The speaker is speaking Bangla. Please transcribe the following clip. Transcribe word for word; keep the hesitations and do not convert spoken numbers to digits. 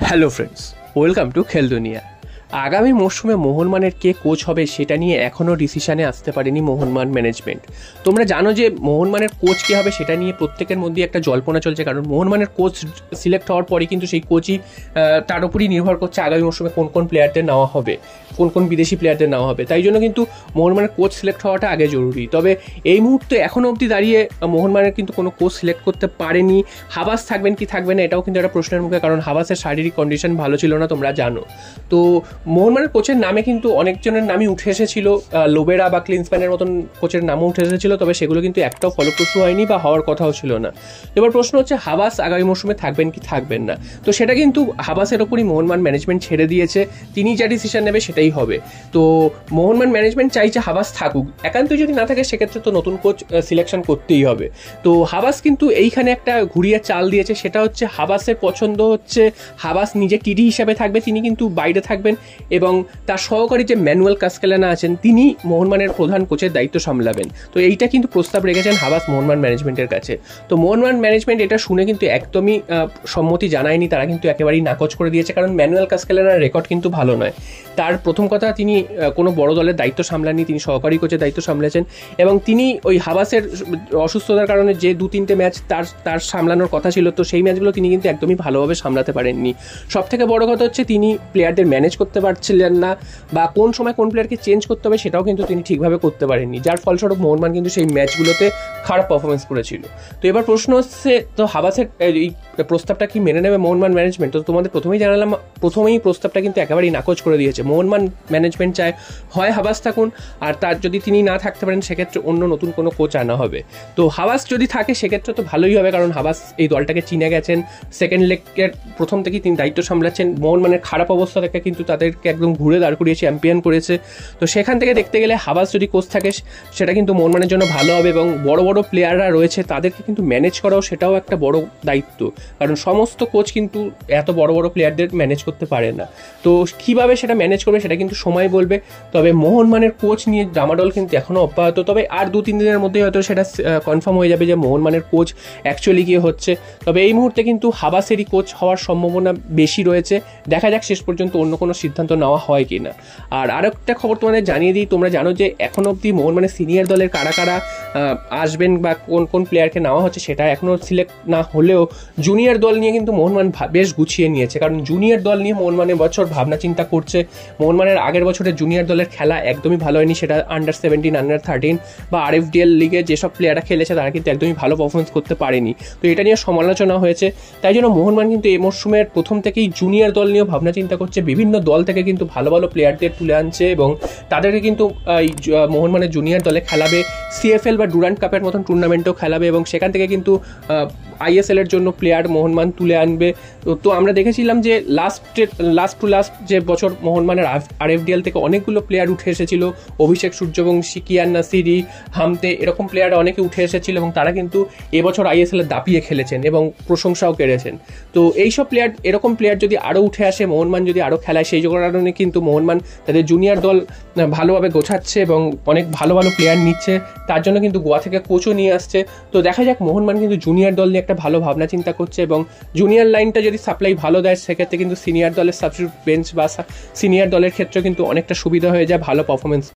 হ্যালো ফ্রেন্ডস, ওয়েলকাম টু খেল দুনিয়া। আগামী মরশুমে মোহনবাগানের কে কোচ হবে সেটা নিয়ে এখনও ডিসিশানে আসতে পারেনি মোহনবাগান ম্যানেজমেন্ট। তোমরা জানো যে মোহনবাগানের কোচ কে হবে সেটা নিয়ে প্রত্যেকের মধ্যে একটা জল্পনা চলছে, কারণ মোহনবাগানের কোচ সিলেক্ট হওয়ার পরে কিন্তু সেই কোচই তার উপরই নির্ভর করছে আগামী মরশুমে কোন কোন প্লেয়ারদের নেওয়া হবে, কোন কোন বিদেশি প্লেয়ারদের নেওয়া হবে। তাই জন্য কিন্তু মোহনবাগানের কোচ সিলেক্ট হওয়াটা আগে জরুরি। তবে এই মুহূর্তে এখনও অবধি দাঁড়িয়ে মোহনবাগানের কিন্তু কোনো কোচ সিলেক্ট করতে পারেনি। হাবাস থাকবেন কি থাকবেন না এটাও কিন্তু একটা প্রশ্নের মুখে, কারণ হাবাসের শারীরিক কন্ডিশন ভালো ছিল না, তোমরা জানো। তো মোহনবাগানের কোচের নামে কিন্তু অনেকজনের নামই উঠে এসেছিল, লোবেরা বা ক্লিন্সম্যানের মতন কোচের নামও উঠে এসেছিল, তবে সেগুলো কিন্তু একটাও ফলপ্রসূ হয়নি বা হওয়ার কথাও ছিল না। এবার প্রশ্ন হচ্ছে হাবাস আগামী মরশুমে থাকবেন কি থাকবেন না। তো সেটা কিন্তু হাবাসের ওপরই মোহনবাগান ম্যানেজমেন্ট ছেড়ে দিয়েছে, তিনি যা ডিসিশন নেবে সেটাই হবে। তো মোহনবাগান ম্যানেজমেন্ট চাইছে হাবাস থাকুক, একান্তই যদি না থাকে সেক্ষেত্রে তো নতুন কোচ সিলেকশন করতেই হবে। তো হাবাস কিন্তু এইখানে একটা ঘুরিয়ে চাল দিয়েছে, সেটা হচ্ছে হাবাসের পছন্দ হচ্ছে হাবাস নিজে টিডি হিসাবে থাকবে, তিনি কিন্তু বাইরে থাকবেন এবং তার সহকারী যে ম্যানুয়েল কাস্কেলানা আছেন তিনি মোহনবাগানের প্রধান কোচের দায়িত্ব সামলাবেন। তো এইটা কিন্তু প্রস্তাব রেখেছেন হাবাস মোহনবাগান ম্যানেজমেন্টের কাছে। তো মোহনবাগান ম্যানেজমেন্ট এটা শুনে কিন্তু একদমই সম্মতি জানায়নি, তারা কিন্তু একেবারেই নাকচ করে দিয়েছে, কারণ ম্যানুয়েল কাস্কেলানার রেকর্ড কিন্তু ভালো নয়। তার প্রথম কথা, তিনি কোনো বড় দলের দায়িত্ব সামলাননি, তিনি সহকারী কোচের দায়িত্ব সামলেছেন এবং তিনি ওই হাবাসের অসুস্থতার কারণে যে দু তিনটে ম্যাচ তার তার সামলানোর কথা ছিল, তো সেই ম্যাচগুলো তিনি কিন্তু একদমই ভালোভাবে সামলাতে পারেননি। সব থেকে বড় কথা হচ্ছে তিনি প্লেয়ারদের ম্যানেজ করতে পারছিলেন না, বা কোন সময় কোন প্লেয়ারকে চেঞ্জ করতে হবে সেটাও কিন্তু তিনি ঠিকভাবে করতে পারেননি, যার ফলস্বরূপ মোহনবাগান কিন্তু সেই ম্যাচগুলোতে খারাপ পারফরমেন্স করেছিল। তো এবার প্রশ্ন হচ্ছে, তো হাবাসের এই প্রস্তাবটা কি মেনে নেবে মোহনবাগান ম্যানেজমেন্ট? তো তোমাদের প্রথমেই জানালাম, প্রথমেই প্রস্তাবটা কিন্তু একেবারেই নাকচ করে দিয়েছে। মোহনবাগান ম্যানেজমেন্ট চায় হয় হাবাস থাকুন, আর তার যদি তিনি না থাকতে পারেন সেক্ষেত্রে অন্য নতুন কোনো কোচ আনা হবে। তো হাবাস যদি থাকে সেক্ষেত্রে তো ভালোই হবে, কারণ হাবাস এই দলটাকে চিনে গেছেন, সেকেন্ড লেগের প্রথম থেকেই তিনি দায়িত্ব সামলাচ্ছেন, মোহনবাগানের খারাপ অবস্থা থেকে কিন্তু তাদেরকে একদম ঘুরে দাঁড় করিয়ে চ্যাম্পিয়ন করেছে। তো সেখান থেকে দেখতে গেলে হাবাস যদি কোচ থাকে সেটা কিন্তু মোহনবাগানের জন্য ভালো হবে, এবং বড় বড় প্লেয়াররা রয়েছে তাদেরকে কিন্তু ম্যানেজ করাও সেটাও একটা বড় দায়িত্ব, কারণ সমস্ত কোচ কিন্তু এত বড় বড় প্লেয়ারদের ম্যানেজ করতে পারে না। তো কীভাবে সেটা ম্যানেজ করবে সেটা কিন্তু সময় বলবে। তবে মোহনবাগানের কোচ নিয়ে ডামাডোল কিন্তু এখনও অব্যাহত, তবে আর দু তিন দিনের মধ্যেই হয়তো সেটা কনফার্ম হয়ে যাবে যে মোহনবাগানের কোচ অ্যাকচুয়ালি কী হচ্ছে। তবে এই মুহূর্তে কিন্তু হাবাসেরই কোচ হওয়ার সম্ভাবনা বেশি রয়েছে, দেখা যাক শেষ পর্যন্ত অন্য কোনো সিদ্ধান্ত নেওয়া হয় কি না। আর আরেকটা খবর তোমাদের জানিয়ে দিই, তোমরা জানো যে এখন অবধি মোহনবাগানের সিনিয়র দলের কারা কারা আসবেন বা কোন কোন প্লেয়ারকে নেওয়া হচ্ছে সেটা এখনও সিলেক্ট না হলেও জুনিয়র দল নিয়ে কিন্তু মোহনবাগান বেশ গুছিয়ে নিয়েছে, কারণ জুনিয়র দল নিয়ে মোহনবাগান বছর ভাবনা চিন্তা করছে। মোহনবাগানের আগের বছরের জুনিয়র দলের খেলা একদমই ভালো হয়নি, সেটা আন্ডার সেভেন্টিন, আন্ডার থার্টিন বা আর এফ ডি এল লিগে যেসব প্লেয়াররা খেলেছে তারা কিন্তু একদমই ভালো পারফরমেন্স করতে পারেনি। তো এটা নিয়ে সমালোচনা হয়েছে, তাই জন্য মোহনবাগান কিন্তু এই মরশুমের প্রথম থেকেই জুনিয়র দল নিয়েও ভাবনা চিন্তা করছে, বিভিন্ন দল থেকে কিন্তু ভালো ভালো প্লেয়ারদের তুলে আনছে এবং তাদেরকে কিন্তু মোহনবাগানের জুনিয়র দলে খেলাবে, সিএফএল বা ডুরান্ট কাপের মতন টুর্নামেন্টও খেলাবে এবং সেখান থেকে কিন্তু আইএসএল এর জন্য প্লেয়ার মোহনবাগান তুলে আনবে। তো আমরা দেখেছিলাম যে লাস্ট লাস্ট টু লাস্ট যে বছর মোহনবাগানের আর এফ ডি এল থেকে অনেকগুলো প্লেয়ার উঠে এসেছিল, অভিষেক সূর্যবংশী, কিয়ান নাসিরি, হামতে, এরকম প্লেয়ার অনেকে উঠে এসেছিল এবং তারা কিন্তু এবছর আইএসএল এর দাপিয়ে খেলেছেন এবং প্রশংসাও কেড়েছেন। তো এইসব প্লেয়ার, এরকম প্লেয়ার যদি আরও উঠে আসে, মোহনবাগান যদি আরও খেলায়, সেই কারণে কিন্তু মোহনবাগান তাদের জুনিয়র দল ভালোভাবে গোছাচ্ছে এবং অনেক ভালো ভালো প্লেয়ার নিচ্ছে, তার জন্য কিন্তু গোয়া থেকে কোচও নিয়ে আসছে। তো দেখা যাক, মোহনবাগান কিন্তু জুনিয়র দল নিয়ে একটা ভালো ভাবনা চিন্তা করছে এবং জুনিয়র লাইনটা যদি সাপ্লাই ভালো দেয় সেক্ষেত্রে কিন্তু সিনিয়র দলের সাবস্টিটিউট বেঞ্চ বা সিনিয়র দলের ক্ষেত্রে কিন্তু অনেকটা সুবিধা হয়ে যায় ভালো পারফরমেন্স